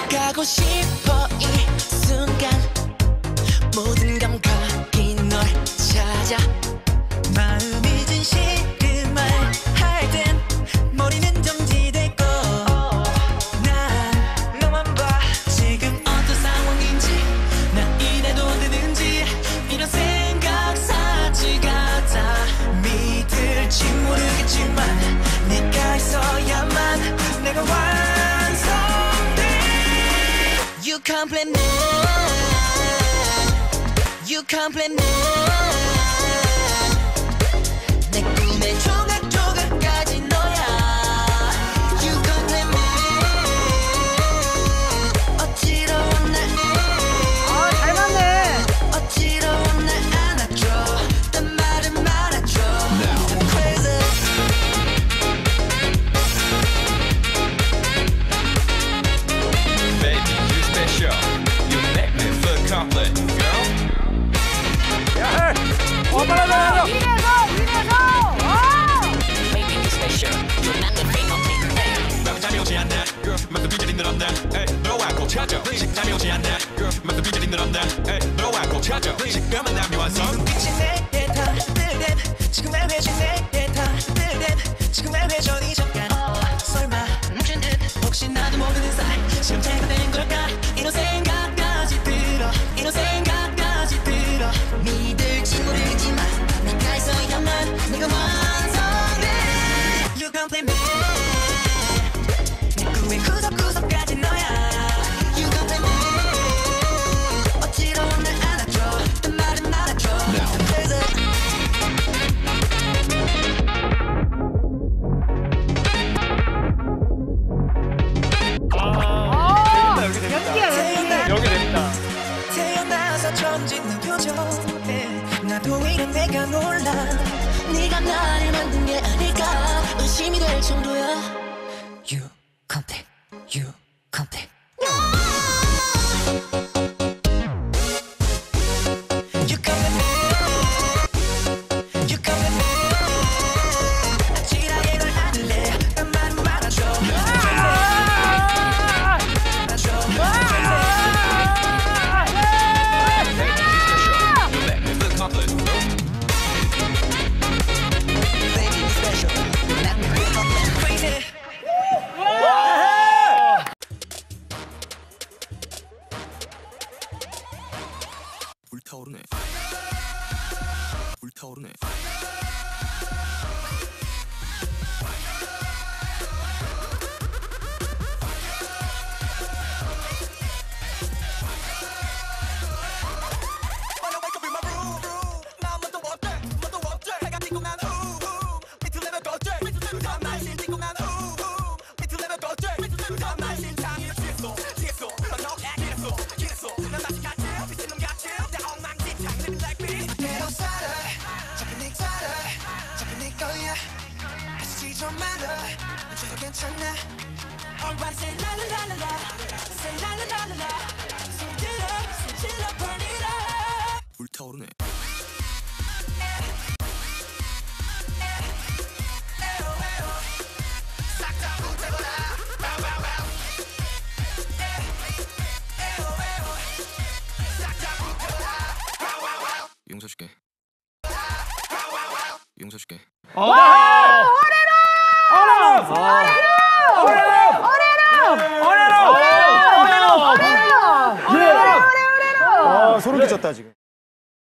가고 싶어 이 순간 모든 감각이 널 찾아 마음이 진실을 말할 땐 머리는 정지되고 난 너만 봐 지금 어떤 상황인지 난 이래도 되는지 이런 생각 사치 같아 믿을지 모르겠지만 네가 있어야만 내가 완성돼 You complete me You complete me 내 꿈의 조각조각까지 너야 You complete me 어지러운 날 잘 맞네. 어지러운 날 안아줘 딴 말은 말아줘 I'm crazy Baby, you special. You make me feel complete, girl. 야, 빨리. Baby you special You're not the fake on me 맘은 잠이 오지 않네, girl. 맘도 빈절이 늘었네. 에이, 너와 꼭 찾아. 잠이 오지 않네, girl. 맘도 빈절이 늘었네. 에이, 너와 꼭 찾아. 지금은 난 미완성. 눈빛이 내게 다 들댐 지금 왜 회전 내게 다 들댐 지금 왜 회전이 잠깐 설마 멈춘 듯 혹시 나도 모르는 사이 시험체가 된 걸까 이런 생각까지 들어 이런 생각까지 들어 믿을지 모르겠지만 네가 있어야만 내가 완성돼 You complete me 내 꿈의 구석구석까지 너야 You complete me 어지러운 날 안아줘 딴 말은 말아줘 I'm crazy 연기야. 여기 됩니다. 태어나서 처음 짓는 표정에 나도 이런 내가 놀라 네가 나를 만든 게 아닐까 의심이 될 정도야 You complete You complete You complete me You complete me 아찔하게 널 안을래 딴 말은 말아줘 You make me feel complete, girl. Baby you special Let me feel complete Crazy 불타오르네. 불타오르네. Alright, say la la la la la, say la la la la la, switch it up, burn it up. 불타오르네. 용서줄게. 용서줄게. 소름 끼쳤다 지금.